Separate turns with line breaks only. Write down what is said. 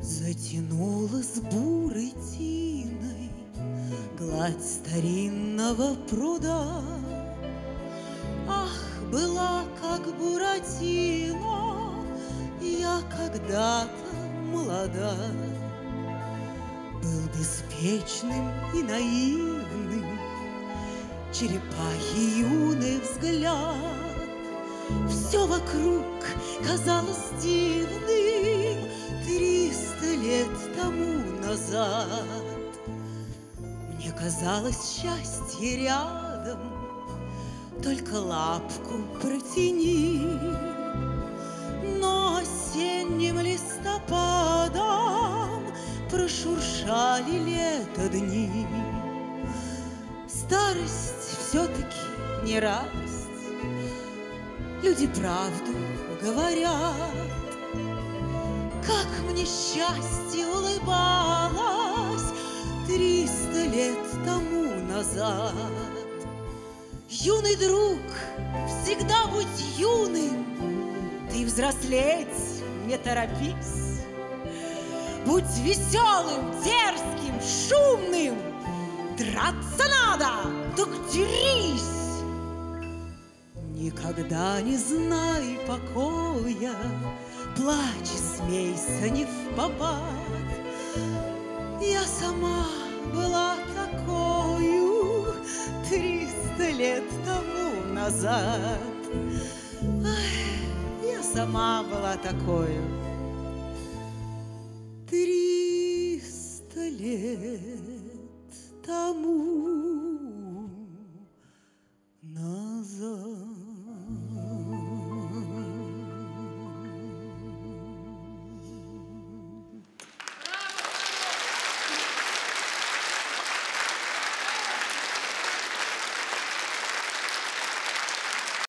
Затянулась бурой тиной гладь старинного пруда. Ах, была как Буратино я когда-то молода. Был беспечным и наивным черепахи юный взгляд. Все вокруг казалось дивным 300 лет тому назад. Мне казалось счастье рядом, только лапку протяни. Но осенним листопадом прошуршали лето дни. Старость все-таки не радость, люди правду говорят. Как мне счастье улыбалось 300 лет тому назад. Юный друг, всегда будь юным, ты взрослеть не торопись. Будь веселым, дерзким, шумным, драться надо, так дерись. Никогда не знай покоя, плачь и смейся не впопад. Я сама была такою 300 лет тому назад. Ах, я сама была такою 300 лет тому назад.